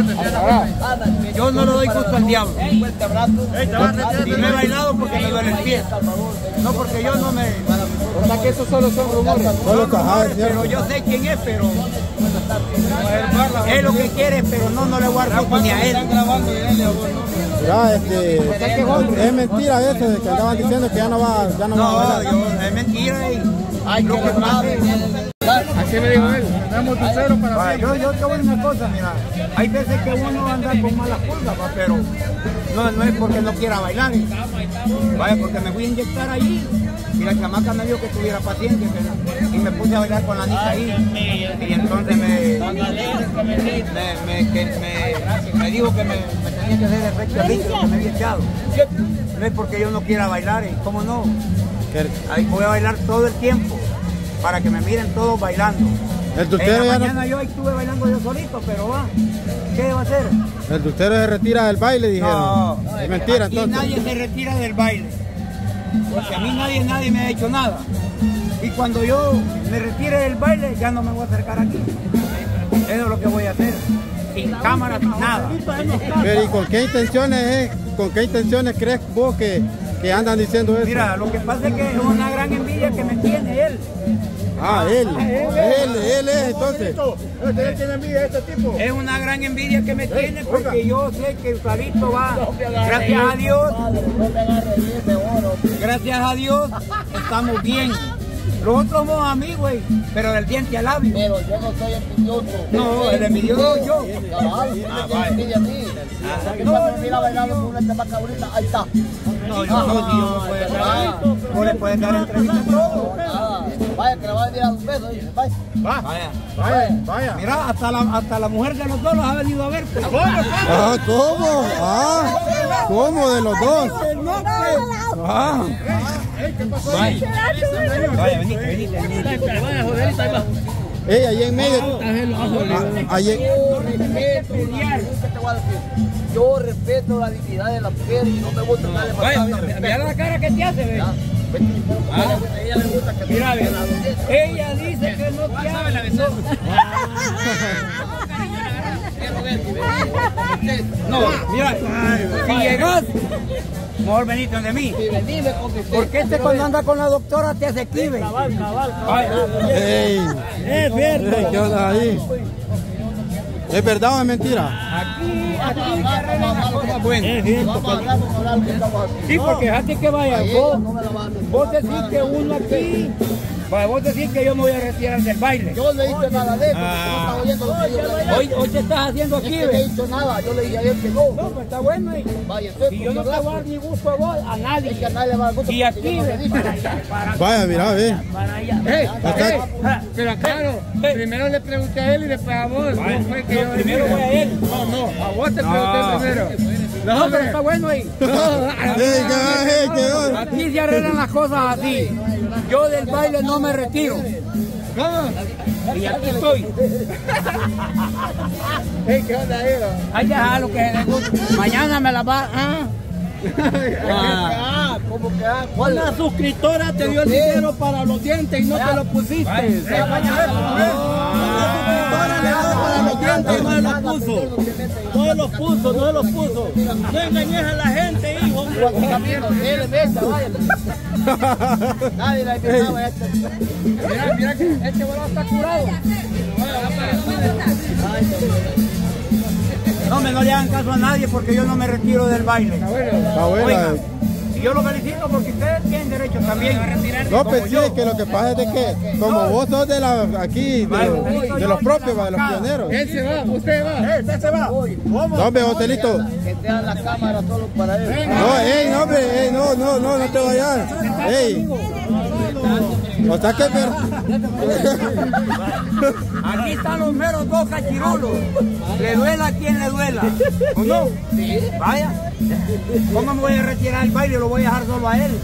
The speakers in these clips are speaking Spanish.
Yo no le doy gusto al diablo. Y no he bailado porque me duele el pie. No porque yo no me... O sea que esos solo son rumores. Solo rumores, pero yo sé quién es, pero... Es lo que quiere, pero no le voy a dar gusto ni a él. Mira, es mentira eso de que andaban diciendo que ya no va a bailar. Es mentira y lo que pasa es... Así me dijo él, tenemos tu cero para yo te voy a decir una cosa, mira, hay veces que uno anda con malas pulgas, pero no es porque no quiera bailar. Vaya, porque me fui a inyectar allí y la chamaca me dijo que tuviera paciencia y me puse a bailar con la niña ahí y entonces me dijo que me tenía que hacer efecto de líquido que me había echado. No es porque yo no quiera bailar, y cómo no, ahí voy a bailar todo el tiempo para que me miren todos bailando. El dulcero ya mañana yo estuve bailando yo solito, pero va, ¿qué va a hacer? El dulcero se retira del baile, dijeron. No, es mentira aquí entonces. nadie se retira del baile, porque a mí nadie me ha hecho nada. Y cuando yo me retire del baile, ya no me voy a acercar aquí. Eso es lo que voy a hacer, sin cámara, sin nada. Pero ¿y con qué intenciones crees vos que andan diciendo eso? Mira, lo que pasa es que es una gran envidia que me tiene él. Ah, él es entonces. ¿Usted tiene envidia de este tipo? Es una gran envidia que me tiene porque yo sé que Usalito va, gracias a Dios, estamos bien. Los otros somos amigos, pero del diente al labio. Pero yo no soy envidioso. No, el envidioso soy yo. Envidia a mí. No, mira bailando con una chamaca bonita, ahí está. No, yo no, si yo no puedo dar, no le pueden dar entrevista a todos. Vaya, que le va a venir a los besos, dice, vaya. Vaya. Mira, hasta la mujer de los dos los ha venido a ver. Ah, ¿cómo? ¿Cómo de los dos? Vaya, venite. Ahí en medio. Yo respeto la dignidad de la mujer y no me gusta darle más. Mira la cara que te hace, ¿ves? Ella le gusta que mira, ella dice que no te sabe la besó. No, mira, si llegas, mejor venite donde mí. Porque cuando anda con la doctora te hace clive. Es verdad. ¿Qué onda ahí? ¿Es verdad o es mentira? Aquí bueno. Sí, porque fíjate que vaya, vos decís que uno aquí, vos decís que yo me voy a retirar del baile. Yo no le hice nada de eso, no estaba oyendo lo que yo le hoy te estás haciendo aquí, no he dicho nada, yo le dije a él que no. No, pues está bueno. Vaya, y yo no te voy a dar ni gusto a vos, a nadie. Es que a nadie le va a dar gusto. Y aquí, vaya, mira, ve. Para allá. Pero claro, primero le pregunté a él y después a vos. No fue que yo primero voy a él. No, a vos te pregunté primero. No, pero está bueno ahí. Aquí se arreglan las cosas así. Yo del baile no me retiro. ¿Cómo? Y aquí estoy. ¿Qué onda era? Ay, ya lo que le gusta. Mañana me la va. ¿Cómo que Una suscriptora te dio el dinero para los dientes y no te lo pusiste. Una suscriptora le dio para los dientes y no los puso. No los puso. No engañes a la gente, hijo. Nadie la invitaba a este. Mira que este volado está curado. No le hagan caso a nadie porque yo no me retiro del baile. Está bueno. Oiga, y yo lo felicito porque ustedes tienen derecho también a retirarse. No, pues sí, que lo que pasa es de que como vos sos de aquí, de los propios, de los pioneros. Él se va, usted va. Usted se va. No, hombre, Joselito. Que te dan la cámara solo para él. No, hombre, no te vayas. O sea que Aquí están los meros dos cachirulos. Le duela a quien le duela. ¿O no? Sí. Vaya. ¿Cómo me voy a retirar del baile? Lo voy a dejar solo a él.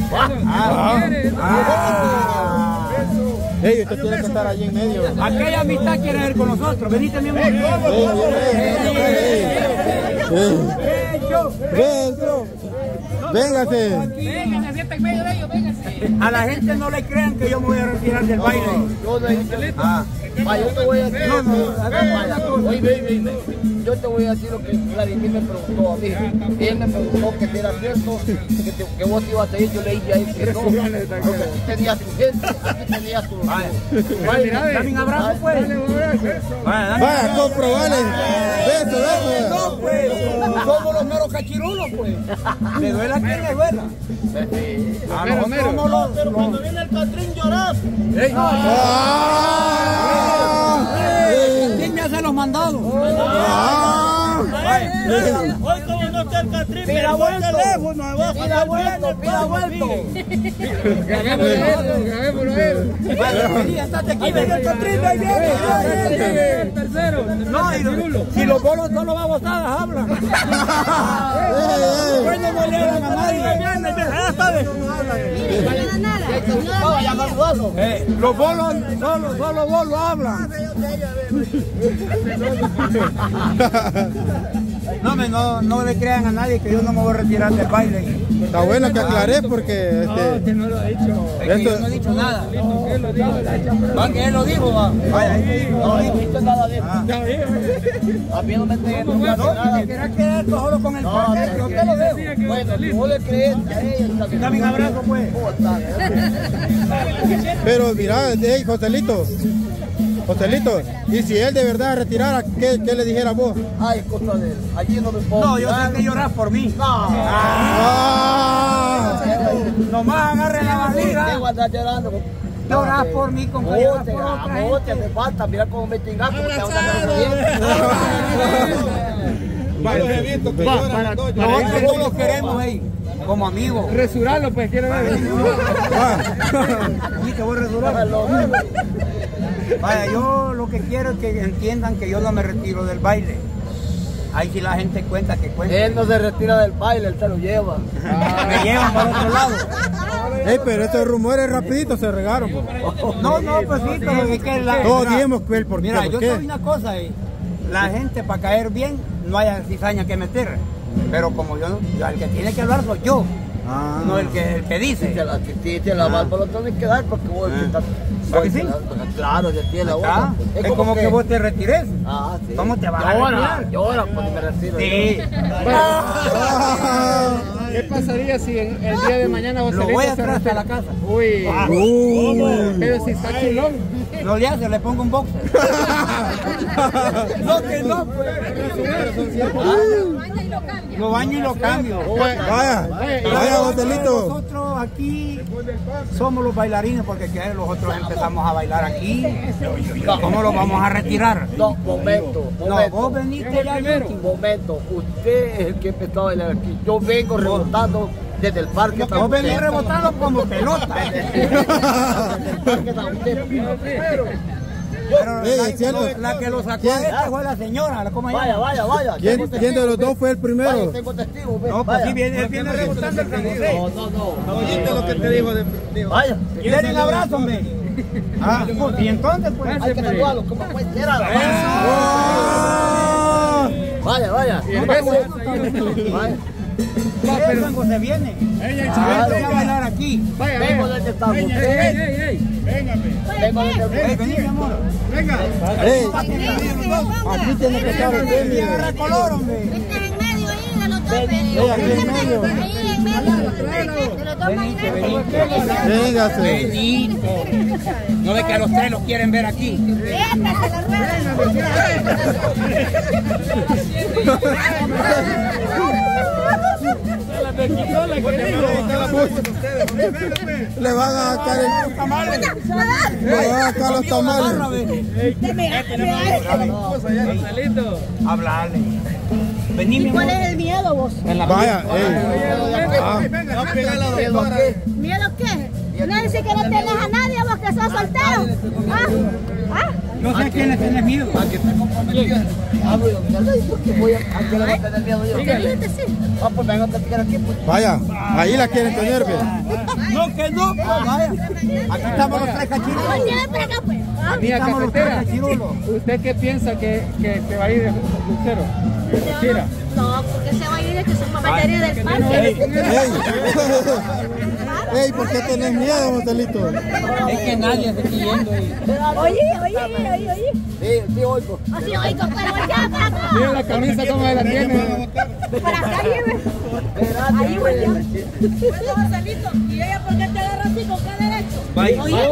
Usted tiene que estar allí en medio. Aquella amistad quiere ver con nosotros. Venite, mi amor. Véngase. A la gente no le crean que yo me voy a retirar del baile. Yo te voy a decir. No, hagamos una cosa. yo te voy a decir lo que Vladimir me preguntó a mí. Él me preguntó que si era cierto, que vos ibas a ir. Yo le dije a él que no. Porque aquí tenías tu gente, aquí tenías tu... Dame un abrazo, pues. Vaya, comprobale. Beso. No, pues. Somos los meros cachirulos, pues. ¿Le duele a quién le duela? A nosotros somos los... Pero cuando viene el Catrín llorás. ¿Quién me hace los mandados? Hoy como no está el Catrín, Pida vuelto. Pida vuelto. Grabémoslo él. Estate aquí, ven el Catrín, ahí viene. El tercero. No, si los bolos no lo va a botar, hablan. Bueno, no le hablan a nadie. Los bolos, solo bolos hablan. No le crean a nadie que yo no me voy a retirar del baile. Está bueno que aclaré porque... Que no lo ha dicho. Es que yo no he dicho nada. Va que él lo dijo, va. Vaya, no he dicho nada de eso. A mí no me estoy nada. Si quieres quedar solo con el parque, yo te lo dejo. Bueno, si vos le crees a ella, Dame un abrazo, pues. Pero mira, Joselito, y si él de verdad retirara, ¿qué le dijera vos? Ay, cosa de él. Allí no me puedo. No, yo sé que lloras por mí. No. Nomás agarre la valija. ¿Qué vas a estar llorando? Lloras por mí, como lloras por otra te gente. me falta, mira cómo me chingas, como te vas a Nosotros no los queremos, como amigos. Resurarlo, pues, quiero ver. Sí, te voy a resurar. Vaya, yo lo que quiero es que entiendan que yo no me retiro del baile. Ahí si la gente cuenta que cuenta. Él no se retira del baile, él se lo lleva. Me llevan para otro lado. Pero estos rumores rapiditos se regaron. No, pues sí, pero es que la... Todos dijimos que el por qué. Mira, yo te digo una cosa, la gente para caer bien no haya cizaña que meter. Pero como yo, el que tiene que hablar soy yo. No el que dice. Si te la barba lo tienes que dar porque vos estás... ¿Para que sí? Claro, ya tiene la boca. Es como que vos te retires. Ah, sí. ¿Cómo te vas a retirar? Llora cuando me retiro. Sí. ¿Qué pasaría si el día de mañana Joselito Lo voy a se traer hasta retira? la casa. Uy. Pero si está chulón. No le hace, le pongo un boxer. No, que no, pues. Lo baño y lo cambio. Vaya, Joselito. Nosotros aquí somos los bailarines porque los otros empezamos a bailar aquí. ¿Cómo lo vamos a retirar? No, momento. No, vos veniste ya primero. Momento, usted es el que empezó a bailar aquí. Yo vengo rebotando desde el parque. Vos venís rebotando como pelota. Pero la que lo sacó fue la señora, ¿cómo se llama? Vaya. ¿Quién de los dos fue el primero? Tengo testigos. No, pues sí, él viene rebotando el San José. No. ¿Oíste lo que te dijo? Vaya. Denle un abrazo, hombre. Pues, y entonces, pues. Hay que saludarlo como cualquiera. Vaya. Pero se viene. Voy a bailar aquí. Vengo desde estamos. Vengo desde Vení, mi amor. Venga. Aquí tiene que estar el Y Demi. agarra color, hombre. Este es en medio ahí de los dos. Aquí en medio. Ahí en medio. De los dos bailarines. Véngase. Benito. No ve que a los tres los quieren ver aquí. Siéntase la Le van a sacar los tamales. Hablarle. Vení, mi amor. ¿Cuál es el miedo vos? Vaya, ¿Miedo qué? No decís que no tenés a nadie vos que sos soltero. No sé a quién le tenés miedo. ¿Por qué voy a qué le voy a tener miedo yo? Dijiste sí. Pues vengo a platicar aquí. vaya, ahí la quieren tener, ve. No, que no, pues vaya. Aquí estamos los tres cachirulos. Voltea para acá pues. Mía Estamos los tres cafetera. cachirulos. ¿Usted qué piensa que va a ir de Lucero? Mentira. No, porque se va a ir de que son bailarines del parque. Ey, ¿por qué tenés miedo, Joselito? Es que nadie se está yendo. Oye. Sí, oigo. Así oigo, pero ya para acá. Mira la camisa como la tiene. Para acá, lleve. Ahí voltea. Bueno, Joselito, ¿y ella por qué te agarra así con qué derecho? Vaya. Oye.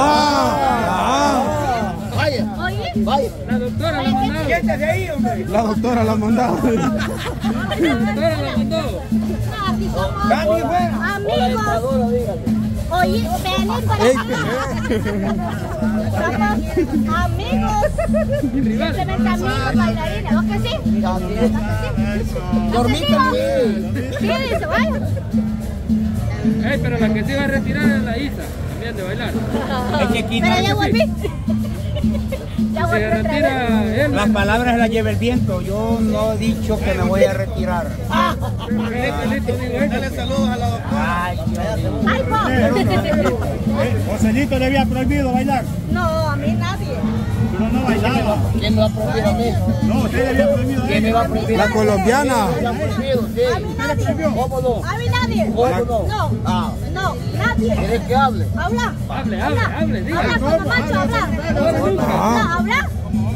Vaya. Oye. Vaya. La doctora la mandó. Siéntese ahí, hombre. La doctora la ha mandado. La doctora la mandó. Así somos Dani, fuera. Hola, amigos. dictadora, dígale. Oye, vení para acá. Somos amigos. Simplemente amigos bailarines. ¿Vos que sí? ¿Vos que sí? Dormí también. Sí, dice, vaya. Ey, pero la que se iba a retirar es la Isa, también de bailar. Es que aquí no Pero hay ya que volví. Ya volví Se otra retira vez. él. Las palabras las lleva el viento. Yo no he dicho que me voy a retirar. Listo, digo eso. Dale saludos a la doctora. Ay, Ay, po. Joselito le había prohibido bailar. No, a mí nadie. Pero no bailaba. ¿Quién me va a prohibir a mí? No, usted le había prohibido a ¿Quién me va a prohibir? La colombiana. ¿Quién me va a prohibir? A mí nadie. ¿Cómo no? A mí nadie. ¿Cómo no? No. Ah, No, nadie. ¿quieres que hable? Habla. Hable, diga. Habla como macho, habla. No, habla.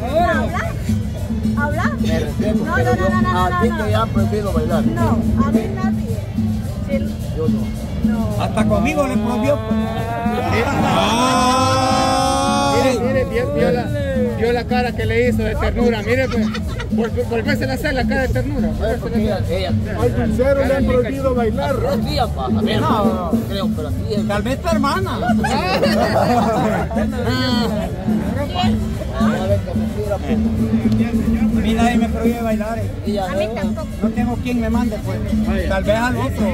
Habla. Me respeto, No, pero no, no, no, a ti no, te han prohibido bailar. No, a mí nadie. Sí, Yo no. no. hasta conmigo le prohibió. Mire, vio la cara que le hizo de ternura. Mire, pues, volvérsela a hacer la cara de ternura. Pues porque ella Al dulcero le han prohibido bailar. tres días, pa. A ver, No. creo, pero aquí es. Tal vez tu hermana. A ver, que me tira, pues. A mí nadie me prohíbe bailar. Ella A mí no. tampoco. No tengo quien me mande, pues. Tal vez al otro.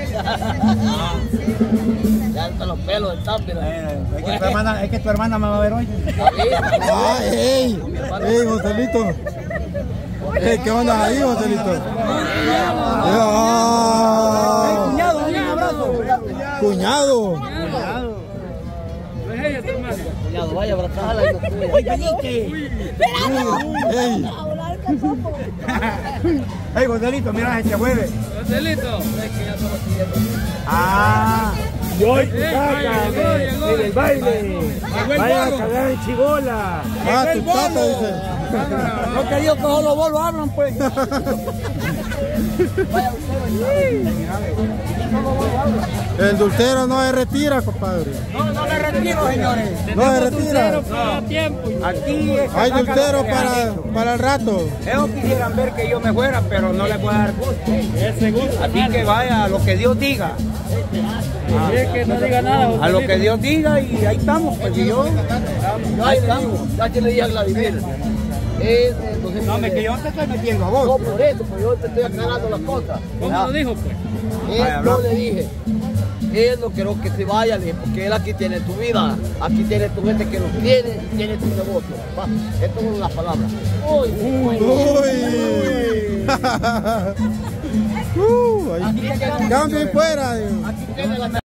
Ya hasta los pelos están, mira. Es que tu hermana me va a ver hoy. ¡Ey! ¡Ey, Joselito! ¡Ey, qué onda ahí, Joselito! Cuñado, un abrazo. ¡Cuñado! No es ella tu hermana. Cuñado, vaya, abrazala y no tuya. Oye, Nique. ¡Ey! Hablar que poco. Hey, Joselito, mira este jueves. Joselito. Ah. Y hoy tu Ey, caca llegó. en el baile. Vaya a cagar en chibola. ¡Ah, tu tata, dice! No que digo que solo vos lo hablan, pues. El dulcero no se retira, compadre. No me retiro, señores. No se retira. Aquí es que Hay sacan dulcero lo que han hecho. para el rato. Ellos quisieran ver que yo me fuera, pero no les voy a dar gusto. Así que vaya a lo que Dios diga. Es que no diga nada. A lo que Dios diga y ahí estamos, pues y yo. Ahí estamos. Ya que le dije a Vladimir. Entonces, No, que yo te estoy metiendo a no, vos. por eso, pues yo te estoy aclarando las cosas. ¿Cómo lo dijo, pues? Yo le dije, él no quiero que se vaya, le dije, porque él aquí tiene tu vida, aquí tiene tu gente que lo tiene y tiene tu negocio. Va, esto son las palabras. Uy, Ahí. Cambio y fuera. aquí tiene la